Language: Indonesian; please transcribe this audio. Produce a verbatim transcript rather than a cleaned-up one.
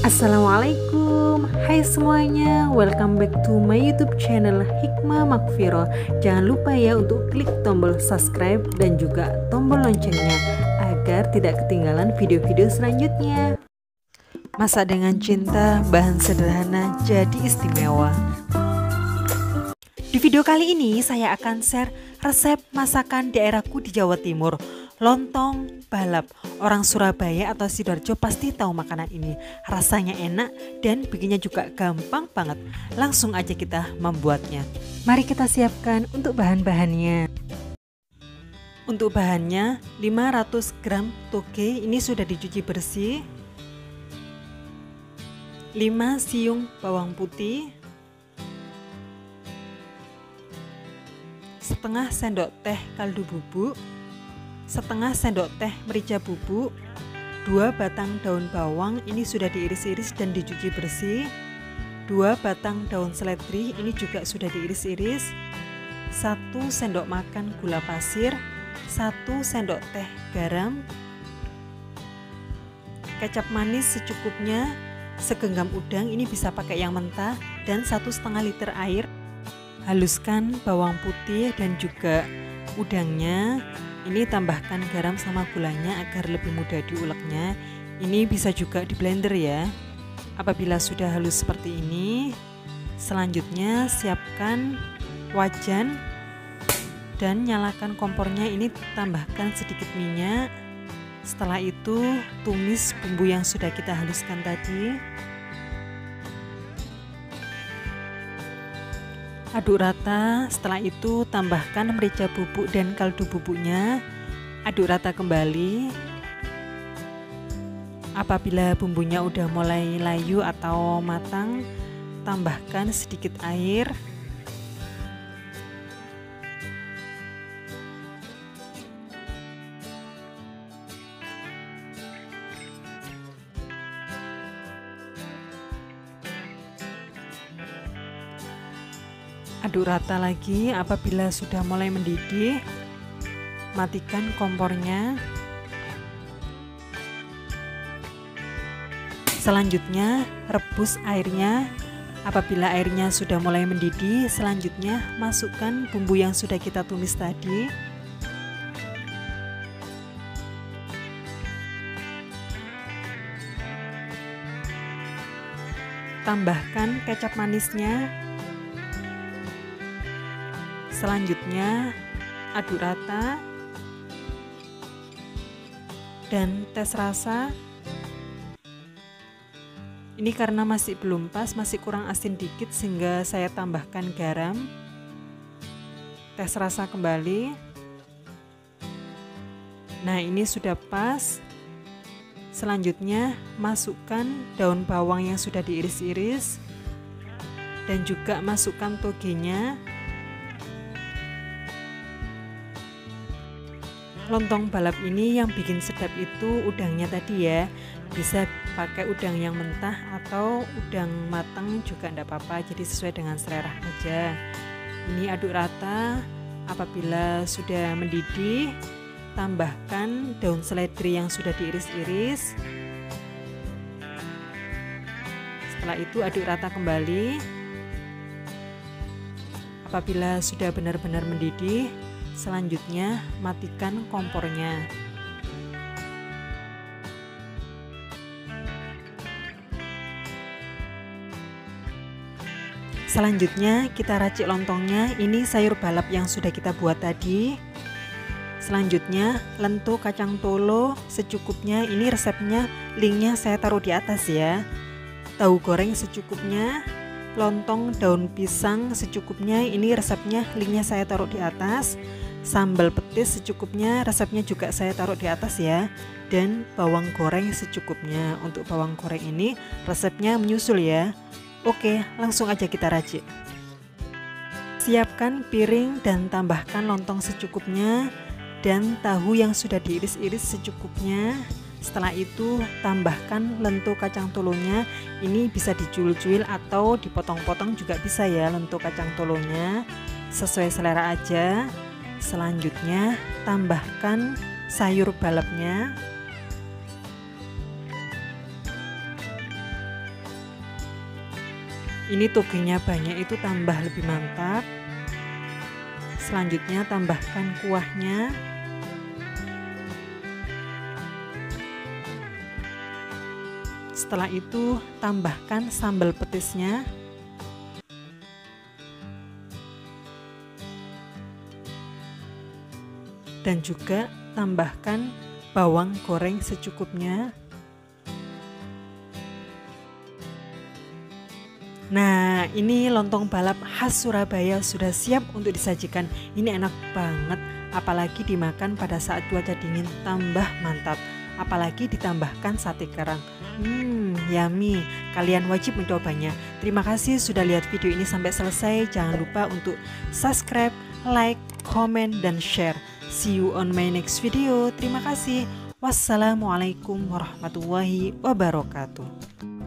Assalamualaikum, hai semuanya, welcome back to my YouTube channel Hikmah Makfiro. Jangan lupa ya untuk klik tombol subscribe dan juga tombol loncengnya agar tidak ketinggalan video-video selanjutnya. Masak dengan cinta, bahan sederhana jadi istimewa. Di video kali ini saya akan share resep masakan daerahku di Jawa Timur, lontong balap. Orang Surabaya atau Sidoarjo pasti tahu makanan ini. Rasanya enak dan bikinnya juga gampang banget. Langsung aja kita membuatnya. Mari kita siapkan untuk bahan-bahannya. Untuk bahannya lima ratus gram toge, ini sudah dicuci bersih. lima siung bawang putih, setengah sendok teh kaldu bubuk, setengah sendok teh merica bubuk, dua batang daun bawang, ini sudah diiris-iris dan dicuci bersih, dua batang daun seledri, ini juga sudah diiris-iris, satu sendok makan gula pasir, satu sendok teh garam, kecap manis secukupnya, segenggam udang, ini bisa pakai yang mentah, dan satu setengah liter air. Haluskan bawang putih dan juga udangnya. Ini tambahkan garam sama gulanya agar lebih mudah diuleknya. Ini bisa juga di blender ya. Apabila sudah halus seperti ini, selanjutnya siapkan wajan dan nyalakan kompornya. Ini tambahkan sedikit minyak. Setelah itu tumis bumbu yang sudah kita haluskan tadi. Aduk rata, setelah itu tambahkan merica bubuk dan kaldu bubuknya. Aduk rata kembali. Apabila bumbunya udah mulai layu atau matang, tambahkan sedikit air. Aduk rata lagi. Apabila sudah mulai mendidih, matikan kompornya. Selanjutnya rebus airnya. Apabila airnya sudah mulai mendidih, selanjutnya masukkan bumbu yang sudah kita tumis tadi. Tambahkan kecap manisnya. Selanjutnya aduk rata dan tes rasa. Ini karena masih belum pas, masih kurang asin dikit sehingga saya tambahkan garam. Tes rasa kembali. Nah, ini sudah pas. Selanjutnya masukkan daun bawang yang sudah diiris-iris dan juga masukkan togenya. Lontong balap ini yang bikin sedap itu udangnya tadi ya. Bisa pakai udang yang mentah atau udang matang juga tidak apa-apa, jadi sesuai dengan selera aja. Ini aduk rata. Apabila sudah mendidih, tambahkan daun seledri yang sudah diiris-iris. Setelah itu aduk rata kembali. Apabila sudah benar-benar mendidih, selanjutnya matikan kompornya. Selanjutnya kita racik lontongnya. Ini sayur balap yang sudah kita buat tadi. Selanjutnya lento kacang tolo secukupnya. Ini resepnya, linknya saya taruh di atas ya. Tahu goreng secukupnya. Lontong daun pisang secukupnya. Ini resepnya, linknya saya taruh di atas. Sambal petis secukupnya, resepnya juga saya taruh di atas ya. Dan bawang goreng secukupnya. Untuk bawang goreng ini resepnya menyusul ya. Oke, langsung aja kita racik. Siapkan piring dan tambahkan lontong secukupnya dan tahu yang sudah diiris-iris secukupnya. Setelah itu tambahkan lento kacang tolonya. Ini bisa dicuil-cuil atau dipotong-potong juga bisa ya lento kacang tolonya, sesuai selera aja. Selanjutnya tambahkan sayur balapnya. Ini togenya banyak itu tambah lebih mantap. Selanjutnya tambahkan kuahnya. Setelah itu tambahkan sambal petisnya. Dan juga tambahkan bawang goreng secukupnya. Nah, ini lontong balap khas Surabaya sudah siap untuk disajikan. Ini enak banget, apalagi dimakan pada saat cuaca dingin, tambah mantap. Apalagi ditambahkan sate kerang. Hmm, yummy. Kalian wajib mencobanya. Terima kasih sudah lihat video ini sampai selesai. Jangan lupa untuk subscribe, like, comment, dan share. See you on my next video. Terima kasih. Wassalamualaikum warahmatullahi wabarakatuh.